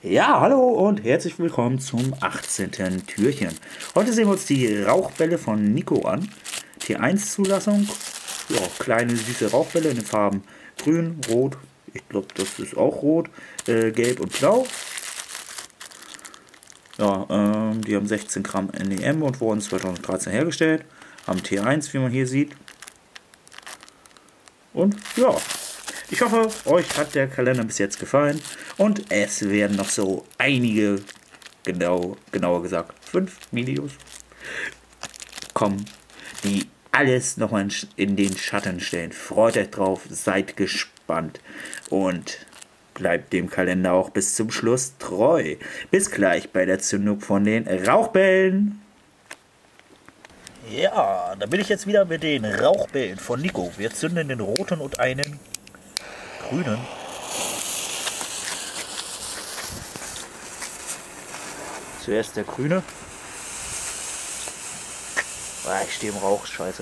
Ja, hallo und herzlich willkommen zum 18. Türchen. Heute sehen wir uns die Rauchbälle von Nico an. T1-Zulassung. Ja, kleine süße Rauchbälle in den Farben grün, rot, ich glaube das ist auch rot, gelb und blau. Ja, die haben 16 Gramm NEM und wurden 2013 hergestellt. Haben T1, wie man hier sieht. Und ja, ich hoffe, euch hat der Kalender bis jetzt gefallen und es werden noch so einige, genauer gesagt 5 Videos kommen, die alles nochmal in den Schatten stellen. Freut euch drauf, seid gespannt und bleibt dem Kalender auch bis zum Schluss treu. Bis gleich bei der Zündung von den Rauchbällen. Ja, da bin ich jetzt wieder mit den Rauchbällen von Nico. Wir zünden den roten und einen grünen. Zuerst der grüne. Ah, ich stehe im Rauch, scheiße.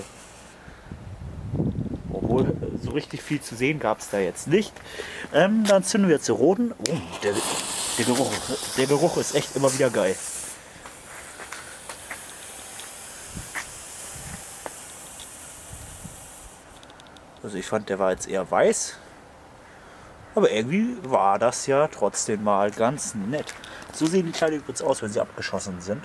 Obwohl, so richtig viel zu sehen gab es da jetzt nicht. Dann zünden wir jetzt den roten. Oh, der Geruch ist echt immer wieder geil. Also ich fand, der war jetzt eher weiß. Aber irgendwie war das ja trotzdem mal ganz nett. So sehen die Teile übrigens aus, wenn sie abgeschossen sind.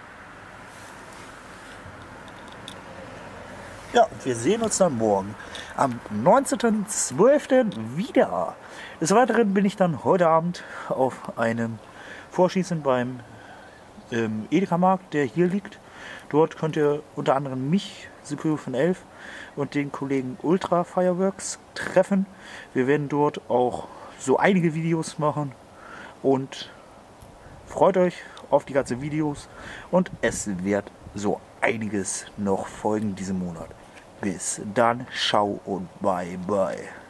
Ja, und wir sehen uns dann morgen am 19.12. wieder. Des Weiteren bin ich dann heute Abend auf einem Vorschießen beim Edeka-Markt, der hier liegt. Dort könnt ihr unter anderem mich, Superior von 11 und den Kollegen Ultra Fireworks treffen. Wir werden dort auch so einige Videos machen und freut euch auf die ganzen Videos und es wird so einiges noch folgen diesen Monat. Bis dann, ciao und bye bye.